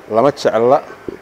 lama jecla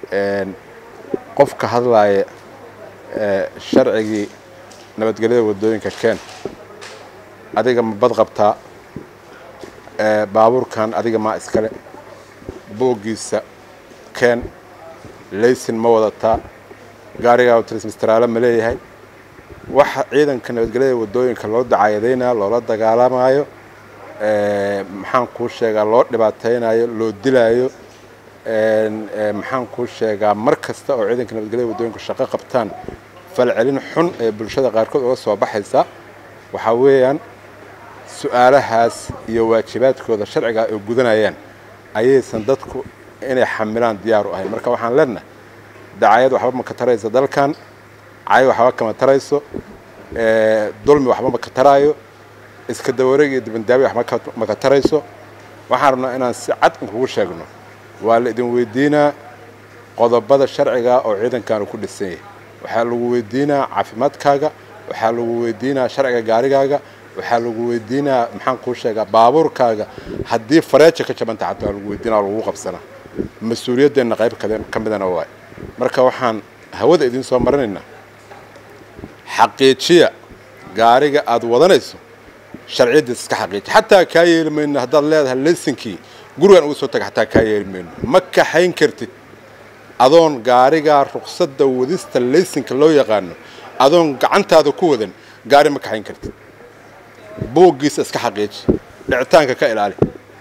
qofka hadlaaya sharcigi nabadgelyada wadooyinka keen adiga ma bad qabtaa baabuurkan adiga ma iskale boogiisa keen laysin ma wadataa gaariga transmistraala ma leeyahay waxa ciidanka nabadgelyada wadooyinka loo dacayadeynaa loola dagaalamayo maxaan ku sheegaa loo dhibaateynayo loo dilaayo maxaan ku sheegaa mar kasta oo ciidanka nabadgelyada wadooyinka shaqo qabtaan falcelin xun ee bulshada qaarkood uga soo baxaysa waxa weeyaan su'aalahaas iyo waajibaadkooda sharciga ay gudanayaan ayaysan dadku inay xamilaan diyaar u ahayn marka waxaan leenahay dacayad waxba ma ka tarayso dalkan cay waxba kama tarayso dulmi waxba ma ka taraayo iska dawareeg iyo dibandaabi waxba ma ka tarayso waxaan rabnaa inaan si cad ugu sheegno waa la idin weydiinaa qodobada sharciga oo ciidankan ku dhisan yahay waxaa lagu weydiinaa caafimaadkaaga waxaa lagu weydiinaa sharciga gaarigaaga waxaa lagu weydiinaa maxaan ku sheegaa baabuurkaaga haddii fareeja ka jabanta xataa lagu weydiinaa lagu qabsanaa mas'uuliyaddeena qayb ka midana waay marka waxaan hawada idin soo marinaynaa xaqiijiya gaariga aad wadanayso sharciyada iska xaqiijiya xataa kaa yeeli mayno haddaad leedahay laysinkii gurigan uga soo taga xataa kaa yeeli mayno ma kaxayn kartid adoon gaarigaa ruqsadda wadista laysinka loo yaqaano adoon gacantaada ku wadan gaari ma kaxayn kartid boogiisa iska xaqiiji dhicitaanka ka ilaali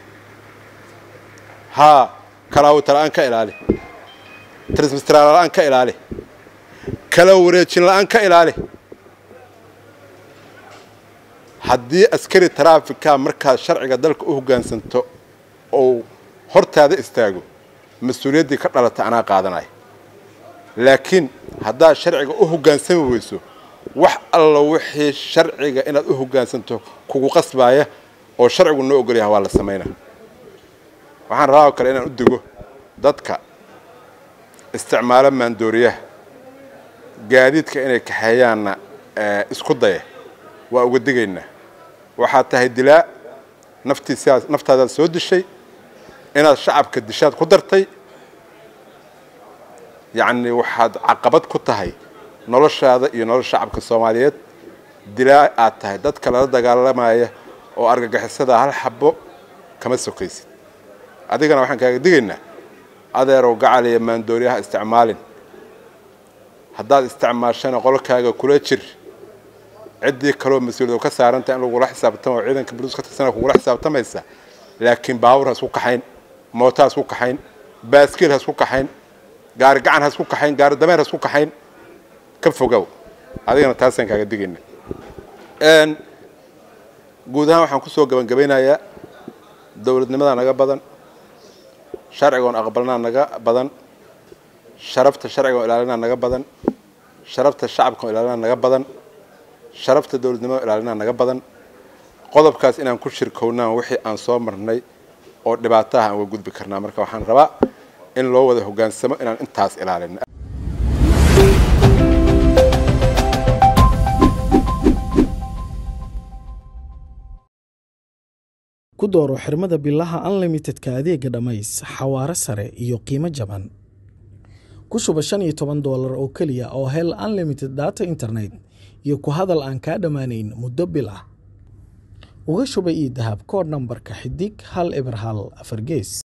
haa kalaawata la'aan ka ilaali transmistraal la'aan ka ilaali kala wareejin la'aan ka ilaali haddii askari taraafika markaad sharciga dalka u hoggaansanto oo hortaada istaago mas'uuliyaddii ka dhalata anaa qaadanaya laakiin haddaad sharciga u hoggaansami weyso wax alla wixii sharciga inaad u hoggaansanto kugu qasbaya oo sharcigu noo ogol yahay waa la sameynaa waxaan rabaa kale inaan u digo dadka isticmaalo maandooriyaha gaadiidka inay kaxeeyaanna isku daya waa uga digaynaa waxaad tahay dilaa naftaadaad soo dishay inaad shacabka dishaad ku dartay yacni waxaad caqabad ku tahay noloshaada iyo nolosha shacabka Soomaaliyeed dilaa aad tahay dadka la dagaalamaya oo argagixisada hal xabo kama sokaysid adigana waxaan kaaga digaynaa adeerow gacaliya maandooriyaha isticmaalin haddaad isticmaashana qolkaaga kula jir ciddii kaloo mas'uuliyad ka saaranta in lagu la xisaabtamo ciidanka booliska tirsan kugu la xisaabtamaysa laakiin baawur has ku kaxayn mooto has ku kaxayn baaskiil has ku kaxayn gaari gacan has ku kaxayn gaari dameer has ku kaxayn ka fogow adigana taasaan kaaga digaynaa guud ahaan waxaan ku soo gabagabeynayaa dawladnimada naga badan sharciga aqbalnaa naga badan sharafta sharciga ilaalinaa naga badan sharafta shacabka ilaalinaa naga badan sharafta dawladnimada ilaalinaa naga badan qodobkaas inaan ku shirkownaa wixii aan soo marnay oo dhibaato ah aan uga gudbi karnaa marka waxaan rabaa in loo wada hoggaansamo inaan intaas ilaalino ku dooro xirmada billaha unlimitedka adeega dhamays xawaare sare iyo qiimo jaban ku shuba $15 oo kaliya oo hel unlimited data internet iyo ku hadal aan ka dhamaanayn muddo bil ah uga shuba ii dahab kood nambarka xidig 1 eber 1 4 gees